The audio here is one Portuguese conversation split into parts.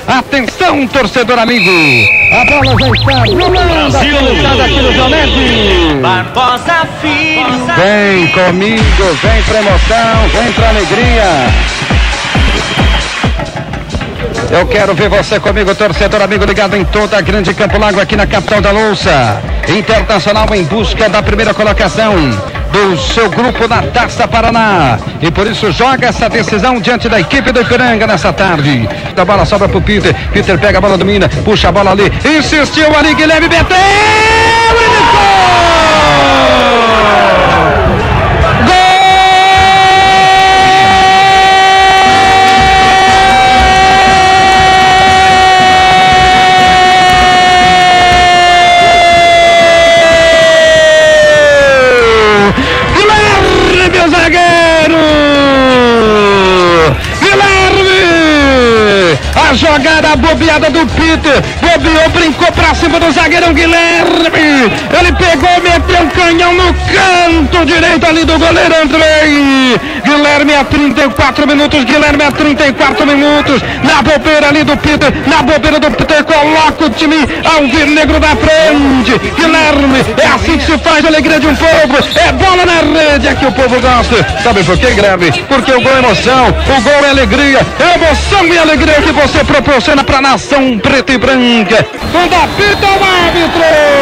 Atenção, torcedor amigo. A bola já está rolando aqui no Joanete. Barbosa Filho. Vem comigo, vem pra emoção, vem pra alegria. Eu quero ver você comigo, torcedor amigo, ligado em toda a grande Campo Largo aqui na capital da Louça. Internacional em busca da primeira colocação do seu grupo na Taça Paraná. E por isso joga essa decisão diante da equipe do Ipiranga nessa tarde. A bola sobra pro Peter. Peter pega a bola, domina, puxa a bola ali. Insistiu ali, Guilherme Betão! A jogada bobeada do Peter, bobeou, brincou pra cima do zagueirão Guilherme, ele pegou, meteu um canhão no canto direito ali do goleiro Andrei. Guilherme a 34 minutos, Guilherme a 34 minutos, na bobeira ali do Peter, na bobeira do Peter, coloca o time alvirrnegro da frente. Guilherme, é assim que se faz a alegria de um povo, é bola na rede, é que o povo gosta. Sabe por quê, Guilherme? Porque o gol é emoção, o gol é alegria, emoção e alegria que você proporciona para a nação preta e branca. Quando apita o árbitro,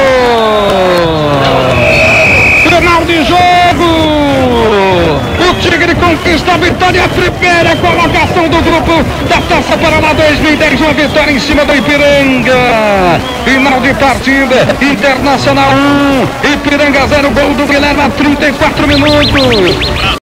final de jogo, o Tigre conquista a vitória, a primeira colocação do grupo da Taça Paraná 2010, uma vitória em cima do Ipiranga. Final de partida, Internacional 1, Ipiranga 0, gol do Guilherme a 34 minutos.